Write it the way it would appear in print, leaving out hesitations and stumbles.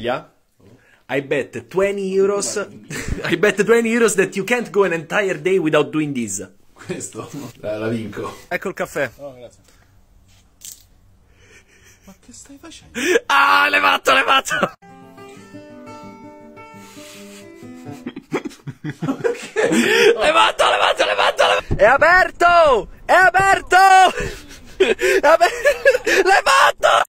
Yeah? I bet 20 euros. I bet 20 euros that you can't go an entire day without doing this. Questo la vinco. Ecco il caffè. Oh, grazie. Ma che stai facendo? Ah, l'hai fatto, l'hai fatto! Perché? L'hai fatto, l'hai fatto, l'hai fatto! È aperto! È aperto! È aperto! L'hai fatto!